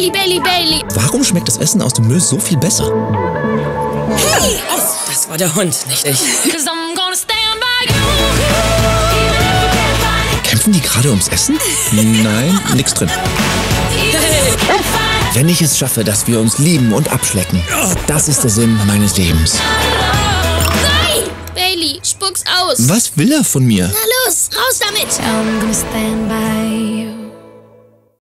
Bailey, Bailey, Bailey. Warum schmeckt das Essen aus dem Müll so viel besser? Hey! Oh, das war der Hund, nicht ich. Kämpfen die gerade ums Essen? Nein, nix drin. Wenn ich es schaffe, dass wir uns lieben und abschlecken, das ist der Sinn meines Lebens. Nein! Bailey, spuck's aus. Was will er von mir? Na los, raus damit. I'm gonna stand by you.